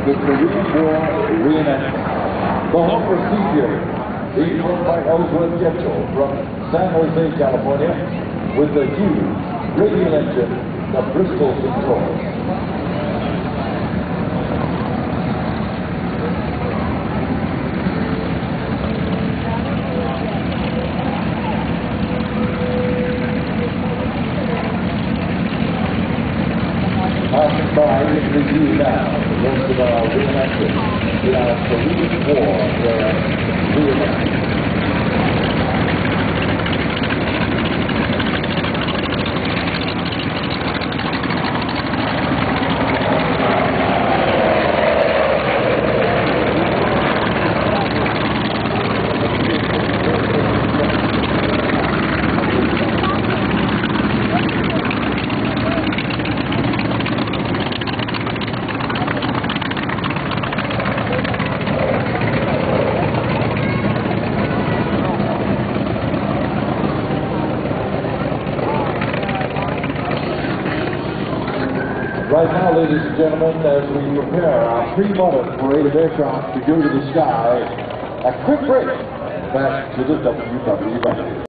the Korean War reenactment. The home procedure being run by Ellsworth Getchell from San Jose, California, with the huge radial engine, the Bristol Control. Passing by in review now, the rest of our reenactors in our Korean War reenactment. Right now, ladies and gentlemen, as we prepare our pre-modern parade of aircraft to go to the sky, a quick break back to the WW.